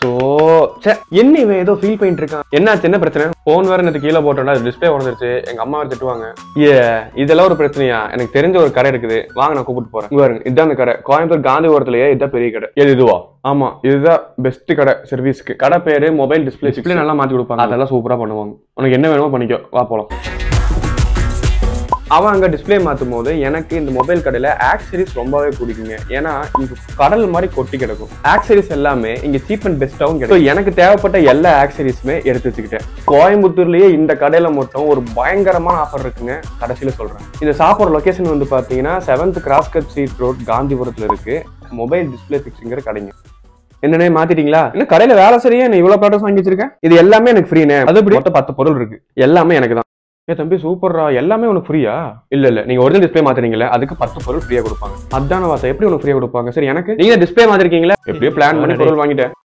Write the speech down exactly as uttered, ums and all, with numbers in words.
So என்ன இவன் ஏதோ ஃபீல் பண்ணிட்டு இருக்கான். என்ன சின்ன பிரச்சனை? போன் வேற நேத்து கீழே போட்டோம்னா டிஸ்பிளே உடஞ்சிருச்சு. எங்க அம்மா வேற திட்டுவாங்க. ஏ இதெல்லாம் ஒரு பிரச்சனையா? எனக்கு தெரிஞ்ச ஒரு கடை இருக்குது, வாங்க நான் கூப்பிட்டு போறேன். இங்க பாருங்க, இதுதான் அந்த கடை. கோயம்புத்தூர் காந்திபுரத்துலயே இதுதான் பெரிய கடை. எது இதுவா? ஆமா, இதுதான் பெஸ்ட் கடை சர்வீஸ்க்கு. கடை பேரு மொபைல் டிஸ்பிளே. டிஸ்பிளே நல்லா மாத்தி கொடுப்பாங்க, அதெல்லாம் சூப்பரா பண்ணுவாங்க. உனக்கு என்ன வேணுமோ பண்ணிக்கோ, வா போலாம். அவன் அங்க டிஸ்பிளே மாத்தும் போது எனக்கு இந்த மொபைல் கடையில ஆக்சரிஸ் ரொம்பவே பிடிக்குங்க. ஏன்னா இங்க கடல் மாதிரி கொட்டி கிடக்கும். ஆக்சரிஸ் எல்லாமே இங்க சீப் அண்ட் பெஸ்டாவும் கிடைக்கும். எனக்கு தேவைப்பட்ட எல்லா ஆக்சரிஸுமே எடுத்து வச்சுக்கிட்டேன். கோயம்புத்தூர்லயே இந்த கடையில மட்டும் ஒரு பயங்கரமான ஆஃபர் இருக்குங்க, கடைசியில சொல்றேன். இந்த சாப்பிட்ற லொகேஷன் வந்து பாத்தீங்கன்னா செவன்த் கிராஸ்கட் ஸ்ட்ரீட் ரோட், காந்திபுரத்துல இருக்கு. மொபைல் டிஸ்பிளே பிக்ஸுங்கிற கடைங்க. என்னன்னே மாத்திட்டீங்களா? இன்னும் கடையில வேலை சரியா நான் இவ்வளவு ப்ராடக்ட்ஸ் வாங்கி வச்சிருக்கேன். இது எல்லாமே எனக்கு ஃப்ரீனே. அது மொத்தம் பத்து பொருள் இருக்கு, எல்லாமே எனக்கு தான். ஏ தம்பி சூப்பர்ரா, எல்லாமே உனக்கு ஃப்ரீயா? இல்ல இல்ல, நீங்க ஒரிஜினல் டிஸ்பிளே மாத்துறீங்கல்ல, அதுக்கு பத்து பொருள் ஃப்ரீயா கொடுப்பாங்க. அதான வாசா, எப்படி உனக்கு ஃப்ரீயா கொடுப்பாங்க? சரி, எனக்கு நீங்க டிஸ்பிளே மாத்திருக்கீங்களா? எப்படியோ பிளான் பண்ணி பொருள் வாங்கிட்டேன்.